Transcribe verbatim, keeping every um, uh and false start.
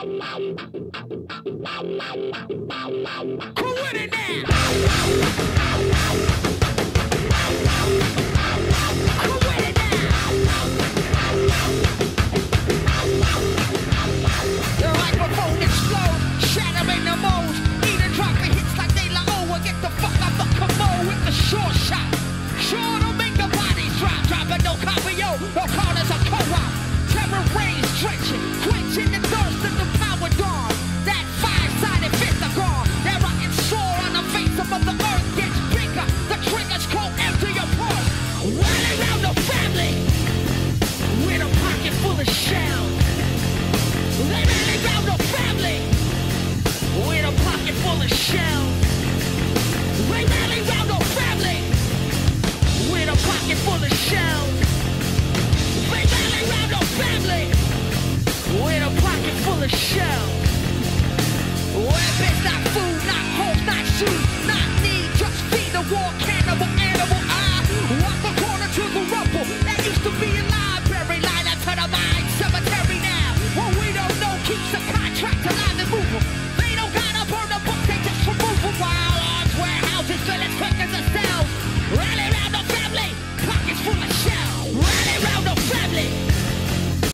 Who with it now? Who with it now? The microphone explodes, shattering the mold. Even dropping hits like De La O. Get the fuck out the commode with the short shot. Sure to make the bodies drop. Dropping no copy, yo. No corners are co-op. Terror rays drenching, quenching the thirst of the power dawn. That five-sided fist are gone. Their rotten sore on the face of the earth gets bigger. The triggers go empty your pulse. Run around the family with a pocket full of shells. They ran around the family with a pocket full of shells. They ran around the family with a pocket full of shells. They ran around the family with a pocket full of shells. Weapons, not food, not hope, not shoes, not need, just feed the war.